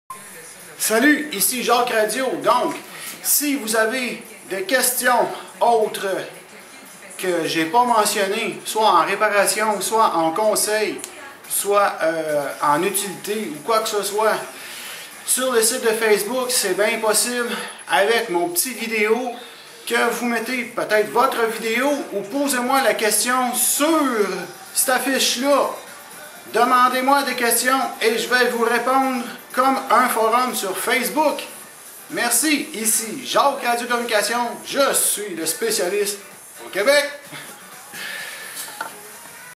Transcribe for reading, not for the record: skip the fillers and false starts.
Salut, ici Jacques Radio. Donc, si vous avez des questions autres que j'ai pas mentionnées, soit en réparation, soit en conseil, soit en utilité ou quoi que ce soit, sur le site de Facebook, c'est bien possible avec mon petit vidéo que vous mettez peut-être votre vidéo ou posez-moi la question sur cette affiche-là. Demandez-moi des questions et je vais vous répondre comme un forum sur Facebook. Merci, ici Jacques Radio Communication, je suis le spécialiste au Québec.